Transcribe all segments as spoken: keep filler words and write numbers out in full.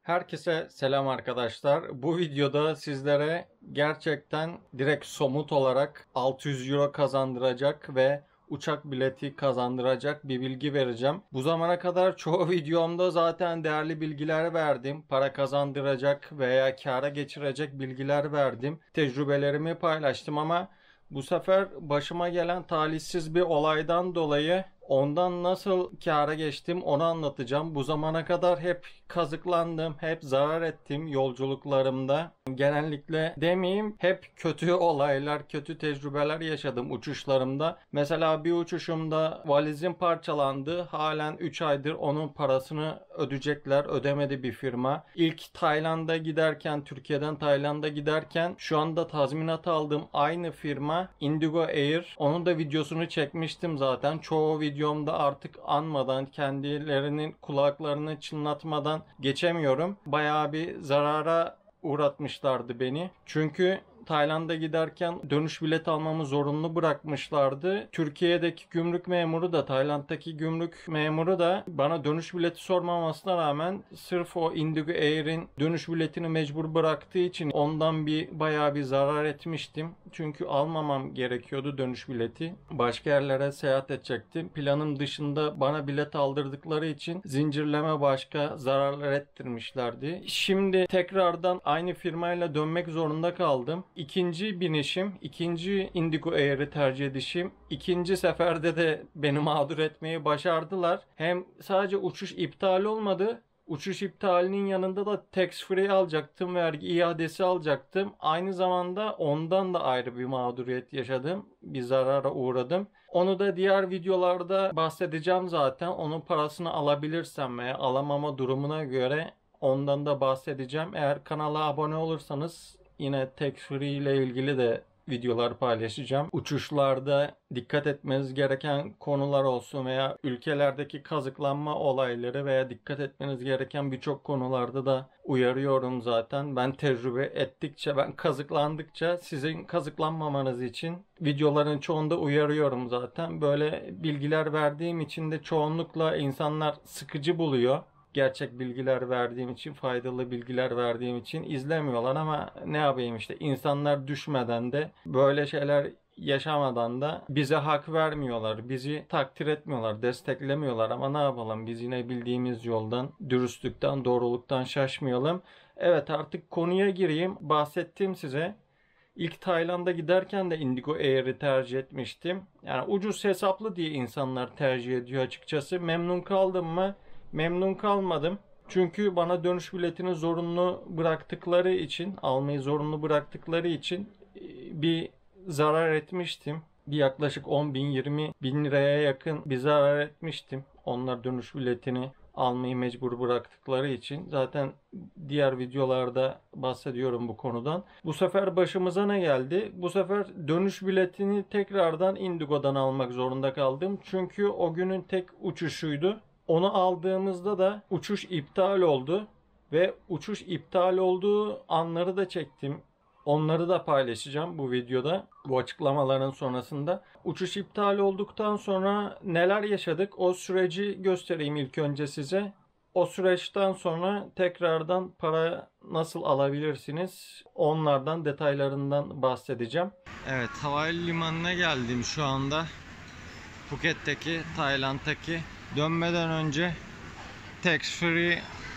Herkese selam arkadaşlar. Bu videoda sizlere gerçekten direkt somut olarak altı yüz euro kazandıracak ve uçak bileti kazandıracak bir bilgi vereceğim. Bu zamana kadar çoğu videomda zaten değerli bilgiler verdim. Para kazandıracak veya kâra geçirecek bilgiler verdim. Tecrübelerimi paylaştım ama bu sefer başıma gelen talihsiz bir olaydan dolayı ondan nasıl kâra geçtim onu anlatacağım. Bu zamana kadar hep kazıklandım, hep zarar ettim yolculuklarımda. Genellikle demeyeyim, hep kötü olaylar, kötü tecrübeler yaşadım uçuşlarımda. Mesela bir uçuşumda valizim parçalandı. Halen üç aydır onun parasını ödeyecekler. Ödemedi bir firma. İlk Tayland'a giderken, Türkiye'den Tayland'a giderken şu anda tazminat aldığım aynı firma Indigo Air. Onun da videosunu çekmiştim zaten. Çoğu videomda artık anmadan, kendilerinin kulaklarını çınlatmadan geçemiyorum. Bayağı bir zarara uğratmışlardı beni. Çünkü Tayland'a giderken dönüş bileti almamı zorunlu bırakmışlardı. Türkiye'deki gümrük memuru da Tayland'daki gümrük memuru da bana dönüş bileti sormamasına rağmen sırf o Indigo Air'in dönüş biletini mecbur bıraktığı için ondan bir bayağı bir zarar etmiştim. Çünkü almamam gerekiyordu dönüş bileti. Başka yerlere seyahat edecektim. Planım dışında bana bilet aldırdıkları için zincirleme başka zararlar ettirmişlerdi. Şimdi tekrardan aynı firmayla dönmek zorunda kaldım. İkinci binişim, ikinci Indigo Air'i tercih edişim, ikinci seferde de beni mağdur etmeyi başardılar. Hem sadece uçuş iptal olmadı, uçuş iptalinin yanında da tax free alacaktım, vergi iadesi alacaktım. Aynı zamanda ondan da ayrı bir mağduriyet yaşadım, bir zarara uğradım. Onu da diğer videolarda bahsedeceğim zaten. Onun parasını alabilirsem veya alamama durumuna göre ondan da bahsedeceğim. Eğer kanala abone olursanız yine tax free ile ilgili de videolar paylaşacağım. Uçuşlarda dikkat etmeniz gereken konular olsun veya ülkelerdeki kazıklanma olayları veya dikkat etmeniz gereken birçok konularda da uyarıyorum zaten. Ben tecrübe ettikçe, ben kazıklandıkça sizin kazıklanmamanız için videoların çoğunda uyarıyorum zaten. Böyle bilgiler verdiğim için de çoğunlukla insanlar sıkıcı buluyor. Gerçek bilgiler verdiğim için, faydalı bilgiler verdiğim için izlemiyorlar ama ne yapayım işte insanlar düşmeden de böyle şeyler yaşamadan da bize hak vermiyorlar. Bizi takdir etmiyorlar, desteklemiyorlar ama ne yapalım biz yine bildiğimiz yoldan, dürüstlükten, doğruluktan şaşmayalım. Evet artık konuya gireyim. Bahsettim size. İlk Tayland'a giderken de Indigo Air'i tercih etmiştim. Yani ucuz hesaplı diye insanlar tercih ediyor açıkçası. Memnun kaldım mı? Memnun kalmadım. Çünkü bana dönüş biletini zorunlu bıraktıkları için, almayı zorunlu bıraktıkları için bir zarar etmiştim. Bir yaklaşık on bin yirmi bin liraya yakın bir zarar etmiştim. Onlar dönüş biletini almayı mecbur bıraktıkları için. Zaten diğer videolarda bahsediyorum bu konudan. Bu sefer başımıza ne geldi? Bu sefer dönüş biletini tekrardan Indigo'dan almak zorunda kaldım. Çünkü o günün tek uçuşuydu. Onu aldığımızda da uçuş iptal oldu ve uçuş iptal olduğu anları da çektim. Onları da paylaşacağım bu videoda, bu açıklamaların sonrasında. Uçuş iptal olduktan sonra neler yaşadık o süreci göstereyim ilk önce size. O süreçten sonra tekrardan para nasıl alabilirsiniz onlardan detaylarından bahsedeceğim. Evet, havalimanına geldim şu anda. Phuket'teki, Tayland'daki. Dönmeden önce tax free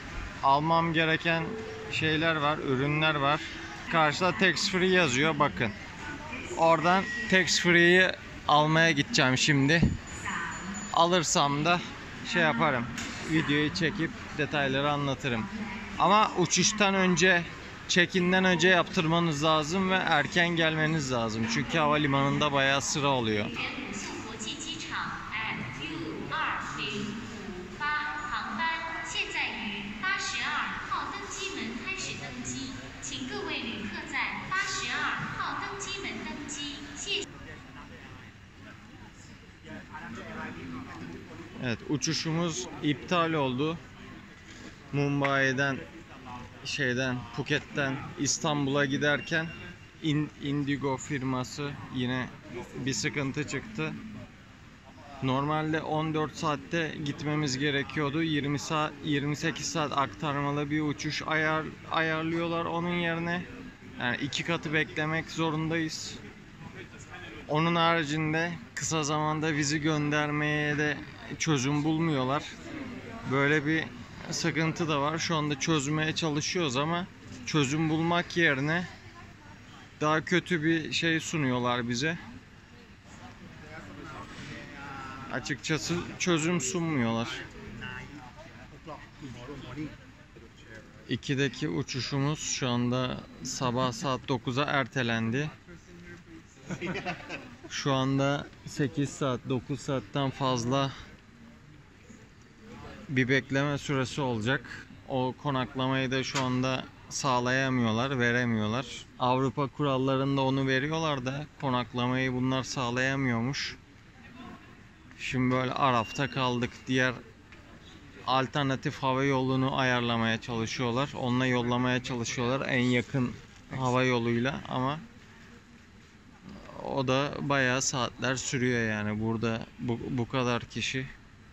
almam gereken şeyler var, ürünler var. Karşıda tax free yazıyor bakın. Oradan tax free'yi almaya gideceğim şimdi. Alırsam da şey yaparım. Videoyu çekip detayları anlatırım. Ama uçuştan önce, check-in'den önce yaptırmanız lazım ve erken gelmeniz lazım. Çünkü havalimanında bayağı sıra oluyor. Evet, uçuşumuz iptal oldu. Mumbai'den şeyden Phuket'ten İstanbul'a giderken Indigo firması yine bir sıkıntı çıktı. Normalde on dört saatte gitmemiz gerekiyordu. yirmi saat, yirmi sekiz saat aktarmalı bir uçuş ayar, ayarlıyorlar onun yerine. Yani iki katı beklemek zorundayız. Onun haricinde kısa zamanda vizi göndermeye de çözüm bulmuyorlar. Böyle bir sıkıntı da var. Şu anda çözmeye çalışıyoruz ama çözüm bulmak yerine daha kötü bir şey sunuyorlar bize. Açıkçası çözüm sunmuyorlar. ikideki uçuşumuz şu anda sabah saat dokuza ertelendi. Şu anda sekiz saat dokuz saatten fazla bir bekleme süresi olacak. O konaklamayı da şu anda sağlayamıyorlar, veremiyorlar. Avrupa kurallarında onu veriyorlar da konaklamayı bunlar sağlayamıyormuş. Şimdi böyle arafta kaldık. Diğer alternatif hava yolunu ayarlamaya çalışıyorlar. Onunla yollamaya çalışıyorlar en yakın hava yoluyla ama o da bayağı saatler sürüyor yani. Burada bu, bu kadar kişi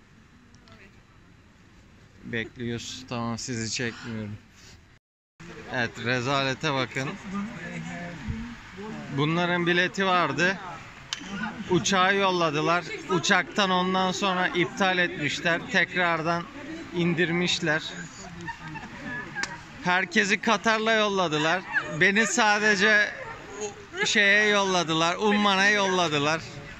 bekliyoruz. Tamam, sizi çekmiyorum. Evet, rezalete bakın. Bunların bileti vardı. Uçağı yolladılar. Uçaktan ondan sonra iptal etmişler. Tekrardan indirmişler. Herkesi Katar'la yolladılar. Beni sadece şeye yolladılar. Umman'a yolladılar.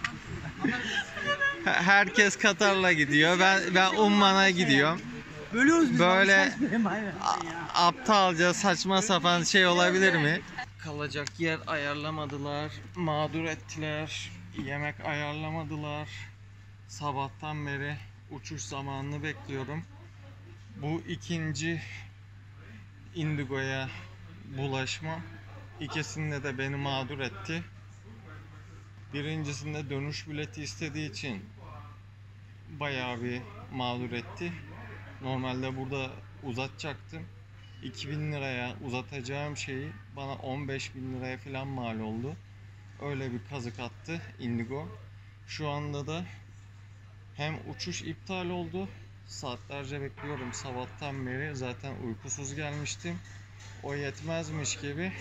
Herkes Katar'la gidiyor. Ben ben Umman'a gidiyorum. Böyle aptalca saçma sapan şey olabilir mi? Kalacak yer ayarlamadılar. Mağdur ettiler. Yemek ayarlamadılar. Sabahtan beri uçuş zamanını bekliyorum. Bu ikinci Indigo'ya bulaşma. İkisinde de beni mağdur etti. Birincisinde dönüş bileti istediği için bayağı bir mağdur etti. Normalde burada uzatacaktım. iki bin liraya uzatacağım şeyi bana on beş bin liraya falan mal oldu. Öyle bir kazık attı Indigo. Şu anda da hem uçuş iptal oldu. Saatlerce bekliyorum sabahtan beri. Zaten uykusuz gelmiştim. O yetmezmiş gibi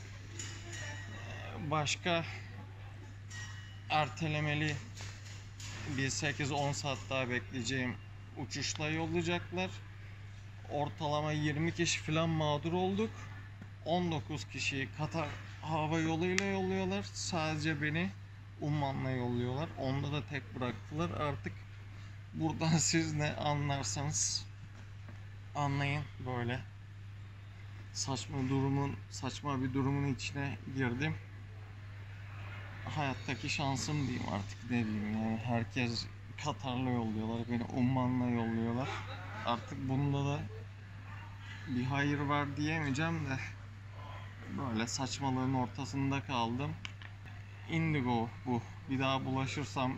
başka ertelemeli bir sekiz on saat daha bekleyeceğim uçuşla yollayacaklar. Ortalama yirmi kişi falan mağdur olduk. on dokuz kişiyi Katar hava yoluyla yolluyorlar. Sadece beni Umman'la yolluyorlar. Onda da tek bıraktılar. Artık buradan siz ne anlarsanız anlayın. Böyle saçma durumun saçma bir durumun içine girdim. Hayattaki şansım diyeyim artık, ne diyeyim yani. Herkes Katar'la yolluyorlar. Beni Umman'la yolluyorlar. Artık bunda da bir hayır var diyemeyeceğim de böyle saçmalığın ortasında kaldım. Indigo bu. Bir daha bulaşırsam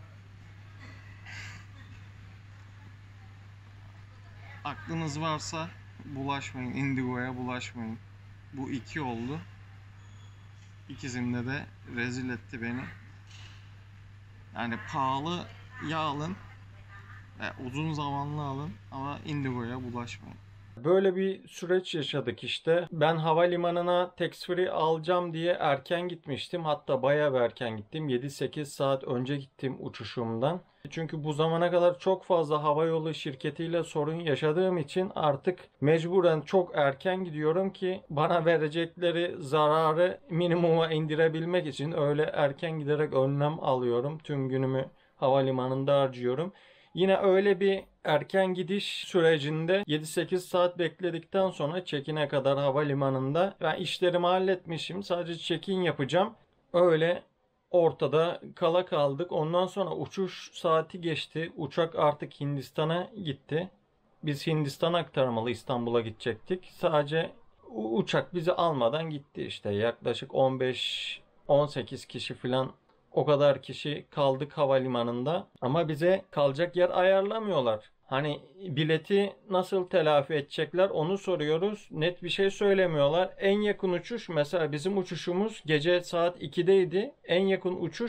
aklınız varsa bulaşmayın. Indigo'ya bulaşmayın. Bu iki oldu. İkisinde de rezil etti beni. Yani pahalı ya alın ve uzun zamanlı alın ama Indigo'ya bulaşmayın. Böyle bir süreç yaşadık işte. Ben havalimanına tax free alacağım diye erken gitmiştim. Hatta bayağı bir erken gittim. yedi sekiz saat önce gittim uçuşumdan. Çünkü bu zamana kadar çok fazla havayolu şirketiyle sorun yaşadığım için artık mecburen çok erken gidiyorum ki bana verecekleri zararı minimuma indirebilmek için öyle erken giderek önlem alıyorum. Tüm günümü havalimanında harcıyorum. Yine öyle bir erken gidiş sürecinde yedi sekiz saat bekledikten sonra check-in'e kadar havalimanında ben işlerimi halletmişim. Sadece check-in yapacağım. Öyle ortada kala kaldık. Ondan sonra uçuş saati geçti. Uçak artık Hindistan'a gitti. Biz Hindistan aktarmalı İstanbul'a gidecektik. Sadece uçak bizi almadan gitti işte. Yaklaşık on beş on sekiz kişi falan, o kadar kişi kaldık havalimanında ama bize kalacak yer ayarlamıyorlar. Hani bileti nasıl telafi edecekler onu soruyoruz. Net bir şey söylemiyorlar. En yakın uçuş mesela bizim uçuşumuz gece saat ikideydi. En yakın uçuş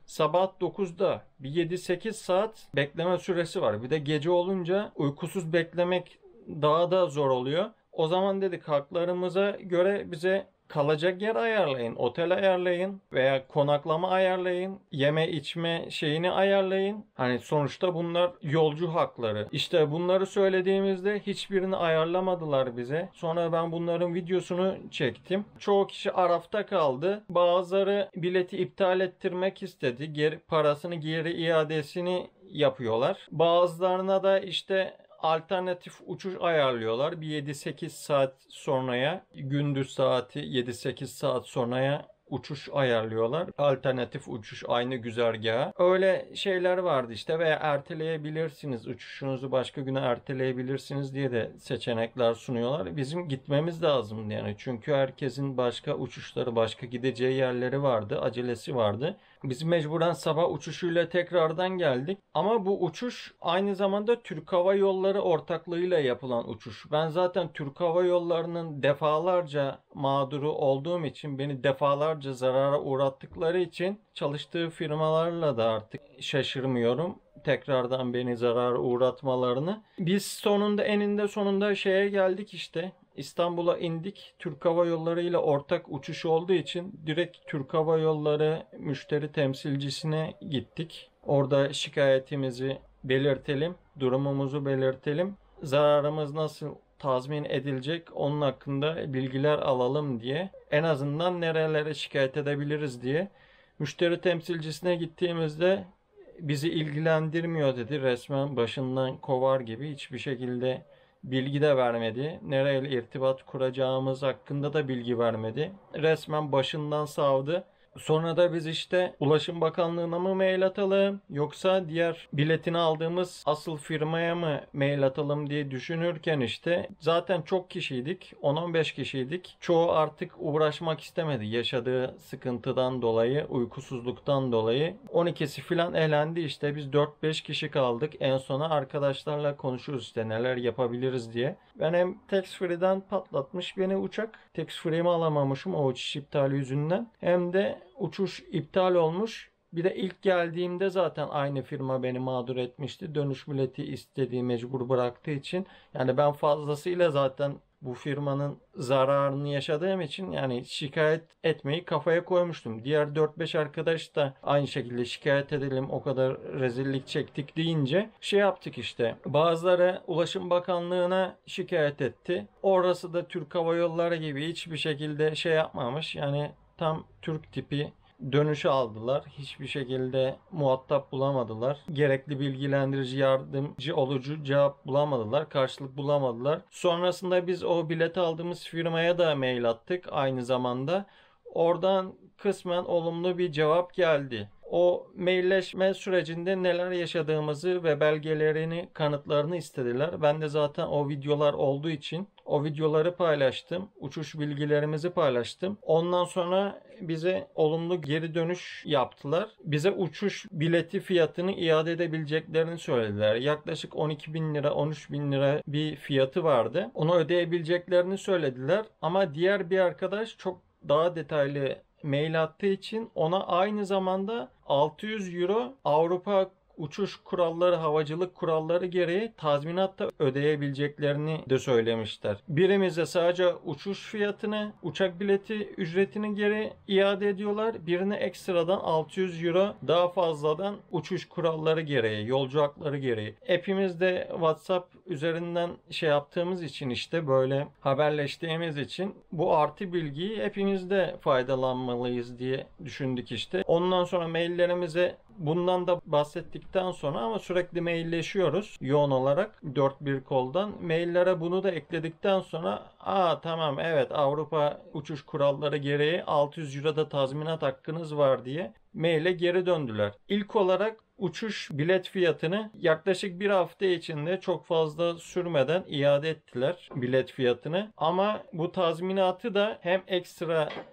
sabah dokuzda bir yedi sekiz saat bekleme süresi var. Bir de gece olunca uykusuz beklemek daha da zor oluyor. O zaman dedik haklarımıza göre bize kalacak yer ayarlayın, otel ayarlayın veya konaklama ayarlayın, yeme içme şeyini ayarlayın. Hani sonuçta bunlar yolcu hakları. İşte bunları söylediğimizde hiçbirini ayarlamadılar bize. Sonra ben bunların videosunu çektim. Çoğu kişi arafta kaldı. Bazıları bileti iptal ettirmek istedi. Geri, parasını geri iadesini yapıyorlar. Bazılarına da işte alternatif uçuş ayarlıyorlar. Bir yedi sekiz saat sonraya, gündüz saati yedi sekiz saat sonraya uçuş ayarlıyorlar. Alternatif uçuş aynı güzergaha. Öyle şeyler vardı işte veya erteleyebilirsiniz. Uçuşunuzu başka güne erteleyebilirsiniz diye de seçenekler sunuyorlar. Bizim gitmemiz lazım yani. Çünkü herkesin başka uçuşları, başka gideceği yerleri vardı. Acelesi vardı. Biz mecburen sabah uçuşuyla tekrardan geldik. Ama bu uçuş aynı zamanda Türk Hava Yolları ortaklığıyla yapılan uçuş. Ben zaten Türk Hava Yolları'nın defalarca mağduru olduğum için, beni defalarca zarara uğrattıkları için çalıştığı firmalarla da artık şaşırmıyorum tekrardan beni zarara uğratmalarını. Biz sonunda eninde sonunda şeye geldik işte. İstanbul'a indik. Türk Hava Yolları ile ortak uçuş olduğu için direkt Türk Hava Yolları müşteri temsilcisine gittik. Orada şikayetimizi belirtelim, durumumuzu belirtelim. Zararımız nasıl tazmin edilecek onun hakkında bilgiler alalım diye. En azından nerelere şikayet edebiliriz diye. Müşteri temsilcisine gittiğimizde bizi ilgilendirmiyor dedi. Resmen başından kovar gibi hiçbir şekilde bilgi de vermedi. Nereyle irtibat kuracağımız hakkında da bilgi vermedi. Resmen başından savdı. Sonra da biz işte Ulaşım Bakanlığı'na mı mail atalım yoksa diğer biletini aldığımız asıl firmaya mı mail atalım diye düşünürken işte zaten çok kişiydik. on on beş kişiydik. Çoğu artık uğraşmak istemedi. Yaşadığı sıkıntıdan dolayı, uykusuzluktan dolayı. on ikisi falan elendi işte. Biz dört beş kişi kaldık. En sona arkadaşlarla konuşuruz işte neler yapabiliriz diye. Ben hem tax free'den patlatmış beni uçak. Tax free'mi alamamışım o uçuş iptali yüzünden. Hem de uçuş iptal olmuş. Bir de ilk geldiğimde zaten aynı firma beni mağdur etmişti. Dönüş bileti istediği mecbur bıraktığı için. Yani ben fazlasıyla zaten bu firmanın zararını yaşadığım için yani şikayet etmeyi kafaya koymuştum. Diğer dört beş arkadaş da aynı şekilde şikayet edelim o kadar rezillik çektik deyince şey yaptık işte. Bazıları Ulaşım Bakanlığı'na şikayet etti. Orası da Türk Hava Yolları gibi hiçbir şekilde şey yapmamış. Yani tam Türk tipi dönüşü aldılar. Hiçbir şekilde muhatap bulamadılar. Gerekli bilgilendirici, yardımcı olucu cevap bulamadılar. Karşılık bulamadılar. Sonrasında biz o bileti aldığımız firmaya da mail attık aynı zamanda. Oradan kısmen olumlu bir cevap geldi. O mailleşme sürecinde neler yaşadığımızı ve belgelerini, kanıtlarını istediler. Ben de zaten o videolar olduğu için o videoları paylaştım. Uçuş bilgilerimizi paylaştım. Ondan sonra bize olumlu geri dönüş yaptılar. Bize uçuş bileti fiyatını iade edebileceklerini söylediler. Yaklaşık on iki bin lira, on üç bin lira bir fiyatı vardı. Onu ödeyebileceklerini söylediler. Ama diğer bir arkadaş çok daha detaylı mail attığı için ona aynı zamanda altı yüz euro Avrupa uçuş kuralları, havacılık kuralları gereği tazminat da ödeyebileceklerini de söylemişler. Birimize sadece uçuş fiyatını, uçak bileti ücretini geri iade ediyorlar. Birine ekstradan altı yüz euro daha fazladan uçuş kuralları gereği, yolcu hakları gereği. Hepimiz de WhatsApp üzerinden şey yaptığımız için işte böyle haberleştiğimiz için bu artı bilgiyi hepimiz de faydalanmalıyız diye düşündük işte. Ondan sonra maillerimize bundan da bahsettikten sonra ama sürekli mailleşiyoruz yoğun olarak dört bir koldan. Maillere bunu da ekledikten sonra aa tamam evet Avrupa uçuş kuralları gereği altı yüz euro da tazminat hakkınız var diye maile geri döndüler. İlk olarak uçuş bilet fiyatını yaklaşık bir hafta içinde çok fazla sürmeden iade ettiler bilet fiyatını. Ama bu tazminatı da hem ekstra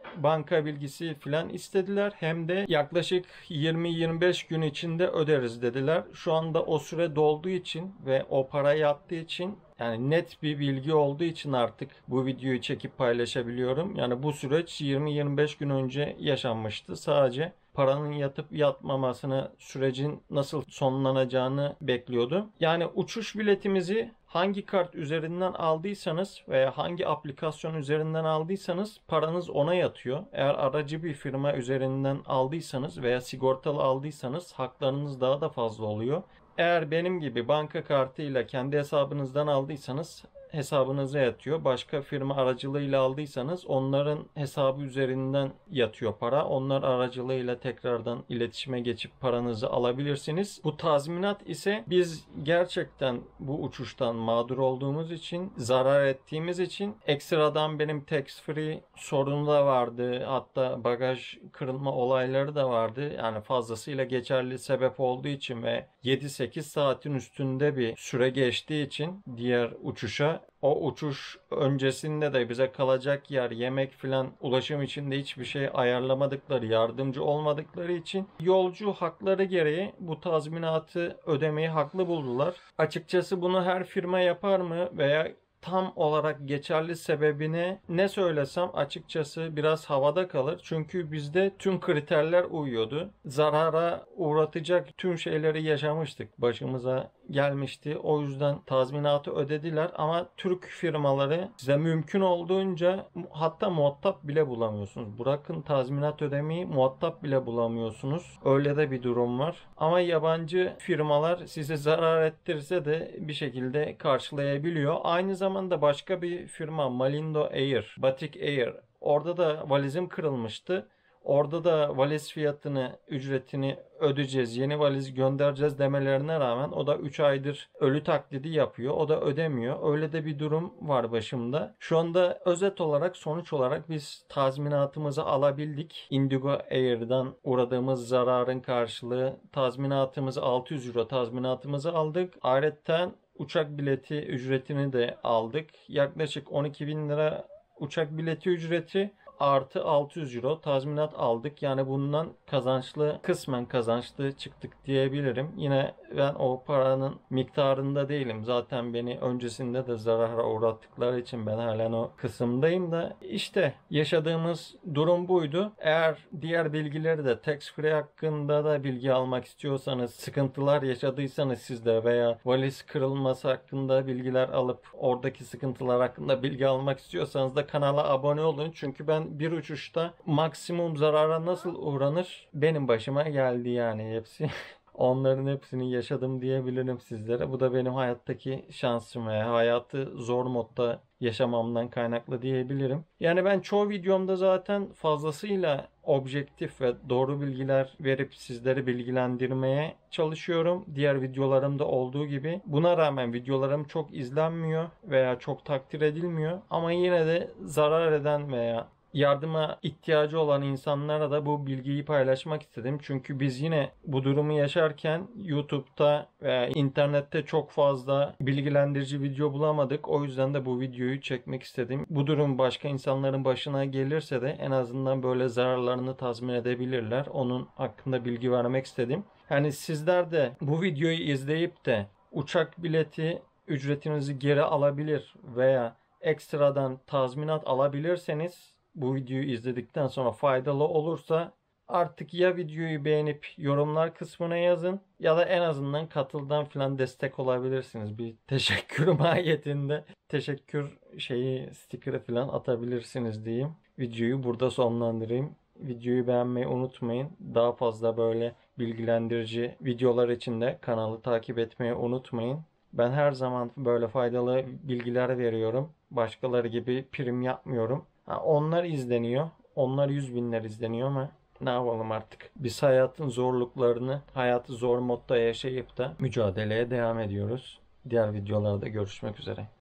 banka bilgisi filan istediler. Hem de yaklaşık yirmi yirmi beş gün içinde öderiz dediler. Şu anda o süre dolduğu için ve o para yattığı için, yani net bir bilgi olduğu için artık bu videoyu çekip paylaşabiliyorum. Yani bu süreç yirmi yirmi beş gün önce yaşanmıştı. Sadece paranın yatıp yatmamasını, sürecin nasıl sonlanacağını bekliyordu. Yani uçuş biletimizi hangi kart üzerinden aldıysanız veya hangi aplikasyon üzerinden aldıysanız paranız ona yatıyor. Eğer aracı bir firma üzerinden aldıysanız veya sigortalı aldıysanız haklarınız daha da fazla oluyor. Eğer benim gibi banka kartıyla kendi hesabınızdan aldıysanız hesabınıza yatıyor. Başka firma aracılığıyla aldıysanız onların hesabı üzerinden yatıyor para. Onlar aracılığıyla tekrardan iletişime geçip paranızı alabilirsiniz. Bu tazminat ise biz gerçekten bu uçuştan mağdur olduğumuz için, zarar ettiğimiz için, ekstradan benim tax free sorunu da vardı. Hatta bagaj kırılma olayları da vardı. Yani fazlasıyla geçerli sebep olduğu için ve yedi sekiz saatin üstünde bir süre geçtiği için diğer uçuşa, o uçuş öncesinde de bize kalacak yer, yemek filan, ulaşım için de hiçbir şey ayarlamadıkları, yardımcı olmadıkları için yolcu hakları gereği bu tazminatı ödemeyi haklı buldular. Açıkçası bunu her firma yapar mı veya tam olarak geçerli sebebini ne söylesem açıkçası biraz havada kalır. Çünkü bizde tüm kriterler uyuyordu. Zarara uğratacak tüm şeyleri yaşamıştık. Başımıza gelmişti. O yüzden tazminatı ödediler ama Türk firmaları size mümkün olduğunca, hatta muhatap bile bulamıyorsunuz. Bırakın tazminat ödemeyi, muhatap bile bulamıyorsunuz. Öyle de bir durum var. Ama yabancı firmalar size zarar ettirse de bir şekilde karşılayabiliyor. Aynı zamanda başka bir firma, Malindo Air, Batik Air, orada da valizim kırılmıştı. Orada da valiz fiyatını, ücretini ödeyeceğiz, yeni valiz göndereceğiz demelerine rağmen o da üç aydır ölü taklidi yapıyor. O da ödemiyor. Öyle de bir durum var başımda. Şu anda özet olarak, sonuç olarak biz tazminatımızı alabildik. Indigo Air'dan uğradığımız zararın karşılığı tazminatımızı, altı yüz euro tazminatımızı aldık. Ayrıca uçak bileti ücretini de aldık. Yaklaşık on iki bin lira uçak bileti ücreti artı altı yüz euro tazminat aldık. Yani bundan kazançlı, kısmen kazançlı çıktık diyebilirim. Yine ben o paranın miktarında değilim. Zaten beni öncesinde de zarara uğrattıkları için ben halen o kısımdayım da işte yaşadığımız durum buydu. Eğer diğer bilgileri de, tax free hakkında da bilgi almak istiyorsanız, sıkıntılar yaşadıysanız sizde veya valiz kırılması hakkında bilgiler alıp oradaki sıkıntılar hakkında bilgi almak istiyorsanız da kanala abone olun. Çünkü ben bir uçuşta maksimum zarara nasıl uğranır benim başıma geldi yani hepsi. Onların hepsini yaşadım diyebilirim sizlere. Bu da benim hayattaki şansım ve hayatı zor modda yaşamamdan kaynaklı diyebilirim. Yani ben çoğu videomda zaten fazlasıyla objektif ve doğru bilgiler verip sizleri bilgilendirmeye çalışıyorum. Diğer videolarımda olduğu gibi. Buna rağmen videolarım çok izlenmiyor veya çok takdir edilmiyor. Ama yine de zarar eden veya yardıma ihtiyacı olan insanlara da bu bilgiyi paylaşmak istedim. Çünkü biz yine bu durumu yaşarken YouTube'da veya internette çok fazla bilgilendirici video bulamadık. O yüzden de bu videoyu çekmek istedim. Bu durum başka insanların başına gelirse de en azından böyle zararlarını tazmin edebilirler. Onun hakkında bilgi vermek istedim. Yani sizler de bu videoyu izleyip de uçak bileti ücretinizi geri alabilir veya ekstradan tazminat alabilirseniz, bu videoyu izledikten sonra faydalı olursa artık ya videoyu beğenip yorumlar kısmına yazın ya da en azından katıldan falan destek olabilirsiniz. Bir teşekkür mahiyetinde teşekkür şeyi, stikeri falan atabilirsiniz diyeyim. Videoyu burada sonlandırayım. Videoyu beğenmeyi unutmayın. Daha fazla böyle bilgilendirici videolar için de kanalı takip etmeyi unutmayın. Ben her zaman böyle faydalı bilgiler veriyorum. Başkaları gibi prim yapmıyorum. Ha, onlar izleniyor. Onlar yüz binler izleniyor ama ne yapalım artık. Biz hayatın zorluklarını, hayatı zor modda yaşayıp da mücadeleye devam ediyoruz. Diğer videolarda görüşmek üzere.